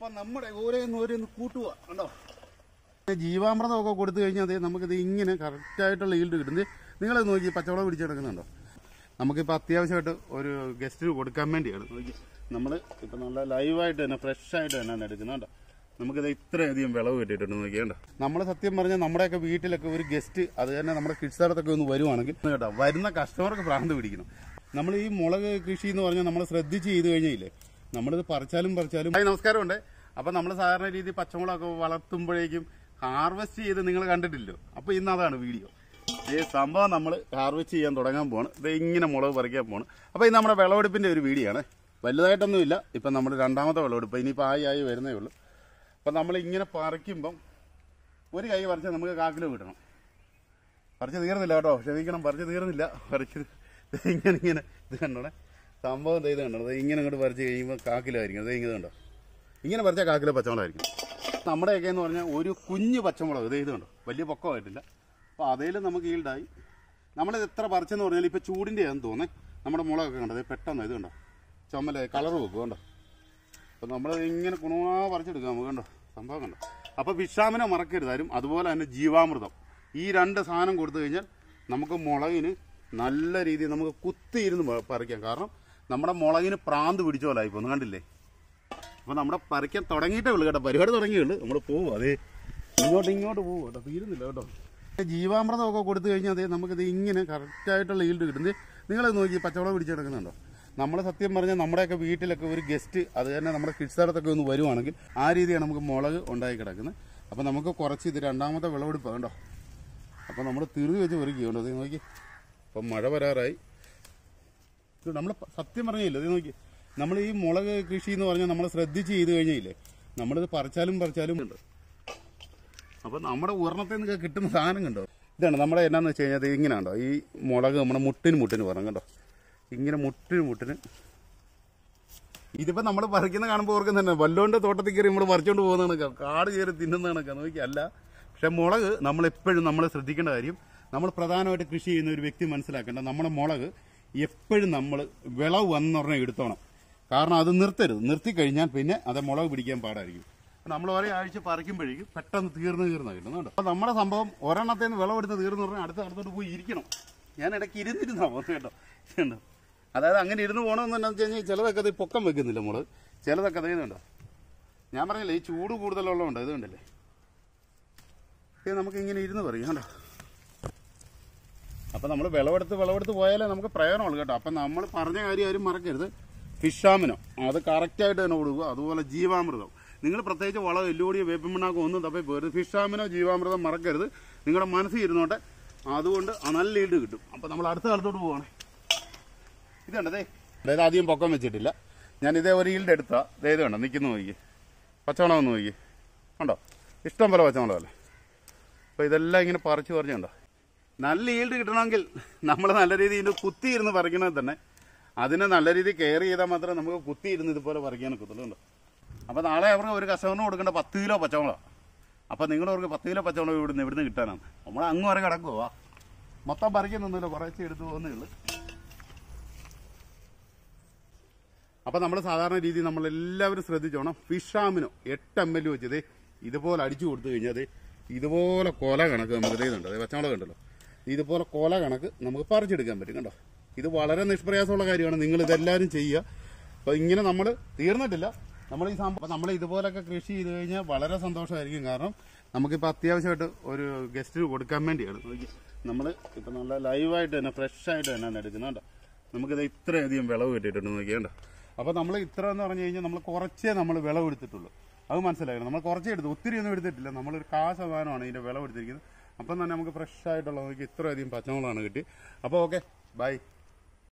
അപ്പൊ നമ്മുടെ ഓരോന്ന് കൂട്ടുക കണ്ടോ. ജീവാമൃതമൊക്കെ കൊടുത്തു കഴിഞ്ഞാൽ അതെ നമുക്കിത് ഇങ്ങനെ കറക്റ്റായിട്ടുള്ള ഈൽഡ് കിട്ടുന്നത്. നിങ്ങളത് നോക്കി പച്ചവളം പിടിച്ച് കിടക്കുന്നുണ്ടോ. നമുക്കിപ്പോൾ അത്യാവശ്യമായിട്ട് ഒരു ഗസ്റ്റിന് കൊടുക്കാൻ വേണ്ടിയാണ്. നോക്കി നമ്മൾ ഇപ്പം നല്ല ലൈവായിട്ട് തന്നെ ഫ്രഷായിട്ട് തന്നെ എടുക്കുന്നുണ്ടോ. നമുക്കിത് ഇത്രയധികം വിളവ് കിട്ടിയിട്ടുണ്ട് നോക്കിയാണ്ടോ. നമ്മൾ സത്യം പറഞ്ഞാൽ നമ്മുടെയൊക്കെ വീട്ടിലൊക്കെ ഒരു ഗസ്റ്റ് അത് തന്നെ നമ്മുടെ കിഡ്സാടത്തൊക്കെ ഒന്ന് വരുവാണെങ്കിൽ കേട്ടോ വരുന്ന കസ്റ്റമർക്ക് ഭ്രാന്ത് പിടിക്കണം. നമ്മൾ ഈ മുളക് കൃഷി എന്ന് പറഞ്ഞാൽ നമ്മൾ ശ്രദ്ധിച്ച് ചെയ്ത് കഴിഞ്ഞില്ലേ നമ്മളിത് പറിച്ചാലും നമസ്കാരമുണ്ട്. അപ്പം നമ്മൾ സാധാരണ രീതി പച്ചമുളകൊക്കെ വളർത്തുമ്പോഴേക്കും ഹാർവെസ്റ്റ് ചെയ്ത് നിങ്ങൾ കണ്ടിട്ടില്ലോ. അപ്പോൾ ഇന്ന് അതാണ് വീഡിയോ. ഈ സംഭവം നമ്മൾ ഹാർവെസ്റ്റ് ചെയ്യാൻ തുടങ്ങാൻ പോവാണ്. ഇത് ഇങ്ങനെ മുളക് പറിക്കാൻ പോവാണ്. അപ്പോൾ ഇത് നമ്മുടെ വിളവെടുപ്പിൻ്റെ ഒരു വീഡിയോ ആണ്. വലുതായിട്ടൊന്നുമില്ല. ഇപ്പം നമ്മൾ രണ്ടാമത്തെ വിളവെടുപ്പ് ഇനിയിപ്പോൾ ആയി വരുന്നേ ഉള്ളൂ. അപ്പം നമ്മളിങ്ങനെ പറിക്കുമ്പം ഒരു കൈ പറിച്ചാൽ നമുക്ക് കാക്കിലോ കിട്ടണം. പറിച്ച് തീർന്നില്ല കേട്ടോ, ക്ഷമിക്കണം, പറിച്ച് തീർന്നില്ല. പറിച്ച് ഇങ്ങനെ ഇത് കണ്ടോണേ സംഭവം ഇത് കണ്ടോ. ഇങ്ങനെ അങ്ങോട്ട് പറിച്ച് കഴിയുമ്പോൾ കാക്കിലായിരിക്കും. അത് ഇങ്ങനെ കണ്ടോ ഇങ്ങനെ പറിച്ചാൽ കാക്കിലോ പച്ചമുളകായിരിക്കും. നമ്മുടെയൊക്കെ എന്ന് പറഞ്ഞാൽ ഒരു കുഞ്ഞ് പച്ചമുളക് ഇത് കണ്ടോ വലിയ പൊക്കമായിട്ടില്ല. അപ്പോൾ അതേൽ നമുക്ക് ഈൽഡായി. നമ്മളിത് എത്ര പറിച്ചെന്ന് പറഞ്ഞാൽ ഇപ്പോൾ ചൂടിൻ്റെ ആണെന്ന് തോന്നേ നമ്മുടെ മുളകൊക്കെ കണ്ടത് പെട്ടെന്ന് ഇത് കണ്ടോ ചുമല കളർ വെക്കും കണ്ടോ. അപ്പോൾ നമ്മൾ ഇങ്ങനെ കുണുവാ പറിച്ചെടുക്കാം നമുക്ക് കണ്ടോ സംഭവം കണ്ടോ. അപ്പോൾ വിഷാമിനെ മറക്കരുത് ആരും. അതുപോലെ തന്നെ ജീവാമൃതം ഈ രണ്ട് സാധനം കൊടുത്തു കഴിഞ്ഞാൽ നമുക്ക് മുളകിന് നല്ല രീതിയിൽ നമുക്ക് കുത്തിയിരുന്ന് പറിക്കാം. കാരണം നമ്മുടെ മുളകിന് പ്രാന്ത് പിടിച്ച പോലെ ആയിപ്പോന്ന് കണ്ടില്ലേ. അപ്പോൾ നമ്മുടെ പറിക്കാൻ തുടങ്ങിയിട്ടേ ഉള്ളൂ കേട്ടോ, പരിപാടി തുടങ്ങിയുള്ളൂ. നമ്മൾ പോവും അതേ ഇങ്ങോട്ട് പോവും കേട്ടോ, തീരുന്നില്ല കേട്ടോ. ജീവാമൃതമൊക്കെ കൊടുത്തു കഴിഞ്ഞാൽ അതേ നമുക്കിത് ഇങ്ങനെ കറക്റ്റായിട്ടുള്ള ഈൽഡ് കിട്ടുന്നത്. നിങ്ങളത് നോക്കി പച്ചവളം പിടിച്ച് കിടക്കുന്നുണ്ടോ. നമ്മൾ സത്യം പറഞ്ഞാൽ നമ്മുടെയൊക്കെ വീട്ടിലൊക്കെ ഒരു ഗസ്റ്റ് അത് തന്നെ നമ്മുടെ കിഡ്സാടത്തൊക്കെ ഒന്ന് വരുവാണെങ്കിൽ ആ രീതിയാണ് നമുക്ക് മുളക് ഉണ്ടായി കിടക്കുന്നത്. അപ്പോൾ നമുക്ക് കുറച്ച് ഇത് രണ്ടാമത്തെ വിളവെടുപ്പാണ് കേട്ടോ. അപ്പോൾ നമ്മൾ തിരുതി വെച്ച് ഒരുക്കിയുണ്ട്. അത് നോക്കി അപ്പം മഴ വരാറായി. നമ്മൾ സത്യം പറഞ്ഞില്ല അത് നോക്കി നമ്മൾ ഈ മുളക് കൃഷി എന്ന് പറഞ്ഞാൽ നമ്മൾ ശ്രദ്ധിച്ച് ചെയ്ത് കഴിഞ്ഞില്ലേ നമ്മളിത് പറിച്ചാലും ഉണ്ട്. അപ്പോൾ നമ്മുടെ ഉയർണത്തിൽ നിന്നൊക്കെ കിട്ടുന്ന സാധനം കണ്ടോ. ഇതാണ് നമ്മുടെ എന്നാന്ന് വെച്ച് കഴിഞ്ഞാൽ ഇങ്ങനെ ഉണ്ടോ ഈ മുളക് നമ്മുടെ മുട്ടിന് പറഞ്ഞു കണ്ടോ ഇങ്ങനെ മുട്ടിന് ഇതിപ്പോൾ നമ്മൾ പറിക്കുന്ന കാണുമ്പോൾ ഓർക്കുന്ന തന്നെ വല്ലോൻ്റെ തോട്ടത്തിൽ കയറി നമ്മൾ പറിച്ചുകൊണ്ട് പോകുന്ന കണക്കാ കാട് കയറി തിന്നുന്ന കണക്കാ നോക്കി അല്ല. പക്ഷെ മുളക് നമ്മളെപ്പോഴും നമ്മൾ ശ്രദ്ധിക്കേണ്ട കാര്യം നമ്മൾ പ്രധാനമായിട്ട് കൃഷി ചെയ്യുന്ന ഒരു വ്യക്തി മനസ്സിലാക്കേണ്ട നമ്മുടെ മുളക് എപ്പോഴും നമ്മൾ വിളവ് വന്നൊരെണ്ണം എടുത്തോണം. കാരണം അത് നിർത്തിക്കഴിഞ്ഞാൽ പിന്നെ അത് മുളക് പിടിക്കാൻ പാടായിരിക്കും. നമ്മൾ ഒരാഴ്ച പറിക്കുമ്പോഴേക്കും പെട്ടെന്ന് തീർന്ന് കിട്ടുന്നുണ്ട്. അപ്പോൾ നമ്മുടെ സംഭവം ഒരെണ്ണത്തിൽ നിന്ന് വിളവെടുത്ത് തീർന്നു പറഞ്ഞാൽ അടുത്തോട്ട് പോയി ഇരിക്കണം. ഞാൻ ഇടയ്ക്ക് ഇരുന്നിരുന്നോ കേട്ടോ. അതായത് അങ്ങനെ ഇരുന്ന് പോകണമെന്ന് എന്താ വെച്ച് കഴിഞ്ഞാൽ ചിലതൊക്കെ അത് പൊക്കം വെക്കുന്നില്ല മുളക്, ചിലതൊക്കെ അതേന്നുണ്ടോ. ഞാൻ പറഞ്ഞില്ലേ ഈ ചൂട് കൂടുതലുള്ളതുകൊണ്ട് ഇത് കണ്ടല്ലേ നമുക്ക് ഇങ്ങനെ ഇരുന്ന് പറയും കേട്ടോ. അപ്പം നമ്മൾ വിളവെടുത്ത് പോയാലേ നമുക്ക് പ്രയോജനമുള്ളൂ കേട്ടോ. അപ്പം നമ്മൾ പറഞ്ഞ കാര്യം ആരും മറക്കരുത്. ഫിഷാമിനോ അത് കറക്റ്റായിട്ട് തന്നെ കൊടുക്കുക. അതുപോലെ ജീവാമൃതം നിങ്ങൾ പ്രത്യേകിച്ച് വളം എല്ലുകൂടിയ വേപ്പിമണ്ണാക്കും ഒന്നും തപ്പി പോരുത്. ഫിഷാമിനോ ജീവാമൃതം മറക്കരുത്. നിങ്ങളുടെ മനസ്സിൽ ഇരുന്നോട്ടെ. അതുകൊണ്ട് നല്ല ഈൽഡ് കിട്ടും. അപ്പം നമ്മൾ അടുത്ത കാലത്തോട്ട് പോവാണ്. ഇത് കണ്ടതേ അതായത് ആദ്യം പൊക്കം വെച്ചിട്ടില്ല. ഞാൻ ഇതേ ഒരു ഈൽഡ് എടുത്താ ഇത് കണ്ടോ നിൽക്കുന്ന നോക്കി പച്ചവളം ഒന്ന് നോക്കി കണ്ടോ ഇഷ്ടം പോലെ പച്ചവളമല്ലേ. അപ്പോൾ ഇതെല്ലാം ഇങ്ങനെ പറിച്ചുണ്ടോ. നല്ല ഈൽഡ് കിട്ടണമെങ്കിൽ നമ്മൾ നല്ല രീതിയിൽ കുത്തിയിരുന്ന് പറിക്കണമെങ്കിൽ തന്നെ അതിനെ നല്ല രീതിയിൽ കെയർ ചെയ്താൽ മാത്രമേ നമുക്ക് കുത്തിയിരുന്ന് ഇതുപോലെ പറിക്കാനൊക്കെ ഒത്തുള്ളൂ. അപ്പോൾ നാളെ അവർക്ക് ഒരു കസ്റ്റമറിന് കൊടുക്കേണ്ട 10 കിലോ പച്ചവളമാണ്. അപ്പോൾ നിങ്ങളവർക്ക് 10 കിലോ പച്ചവളം ഇവിടുന്ന് കിട്ടാനാണ്. നമ്മൾ അങ്ങ് വരെ കിടക്കുവാ മൊത്തം പറിക്കുന്നൊന്നുമില്ല, കുറച്ച് എടുത്തു പോകുന്നേ ഉള്ളൂ. അപ്പോൾ നമ്മൾ സാധാരണ രീതിയിൽ നമ്മളെല്ലാവരും ശ്രദ്ധിച്ചോണം. ഫിഷാമിനോ 8 ml വെച്ചത് ഇതുപോലെ അടിച്ചു കൊടുത്തു കഴിഞ്ഞാൽ ഇതുപോലെ കൊല കണക്ക് നമുക്ക് ഇതുണ്ട്. അതേ പച്ചമുളക് ഉണ്ടല്ലോ ഇതുപോലെ കൊല കണക്ക് നമുക്ക് പറിച്ചെടുക്കാൻ പറ്റും കണ്ടോ. ഇത് വളരെ നിഷ്പ്രയാസമുള്ള കാര്യമാണ്. നിങ്ങൾ ഇതെല്ലാവരും ചെയ്യുക. അപ്പോൾ ഇങ്ങനെ നമ്മൾ തീർന്നിട്ടില്ല. നമ്മൾ ഈ സംഭവം നമ്മൾ ഇതുപോലൊക്കെ കൃഷി ചെയ്ത് കഴിഞ്ഞാൽ വളരെ സന്തോഷമായിരിക്കും. കാരണം നമുക്കിപ്പോൾ അത്യാവശ്യമായിട്ട് ഒരു ഗസ്റ്റിന് കൊടുക്കാൻ വേണ്ടിയാണ്. നമ്മൾ ഇപ്പം നല്ല ലൈവായിട്ട് തന്നെ ഫ്രഷായിട്ട് തന്നെ എടുക്കുന്നത് കേട്ടോ. നമുക്കിത് ഇത്രയധികം വിളവ് കിട്ടിയിട്ടുണ്ട് നോക്കിയാണ്ടോ. അപ്പോൾ നമ്മൾ ഇത്ര എന്ന് പറഞ്ഞു കഴിഞ്ഞാൽ നമ്മൾ കുറച്ചേ നമ്മൾ വിളവെടുത്തിട്ടുള്ളൂ. അത് മനസ്സിലാക്കണം. നമ്മൾ കുറച്ചേ എടുത്തു, ഒത്തിരി ഒന്നും എടുത്തിട്ടില്ല. നമ്മളൊരു 1% ഇതിൻ്റെ വിളവെടുത്തിരിക്കുന്നത്. അപ്പം തന്നെ നമുക്ക് ഫ്രഷായിട്ടുള്ള നോക്കി ഇത്രയധികം പച്ചമുളകാണ് കിട്ടി. അപ്പോൾ ഓക്കെ ബൈ.